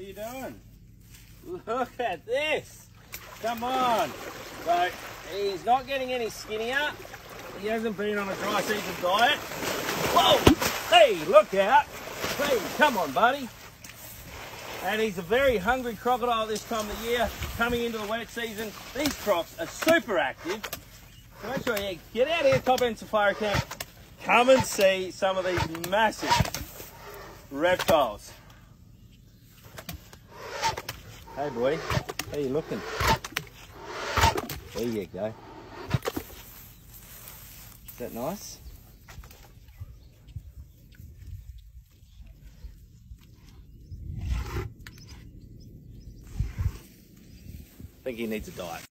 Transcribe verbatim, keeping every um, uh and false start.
you doing? Look at this. Come on. So he's not getting any skinnier. He hasn't been on a dry season diet. Whoa! Hey, look out. Hey, come on, buddy. And he's a very hungry crocodile this time of the year, coming into the wet season. These crocs are super active. So make sure you get out here, Top End Safari Camp. Come and see some of these massive reptiles. Hey boy, how you looking? There you go. Is that nice? I think he needs a diet.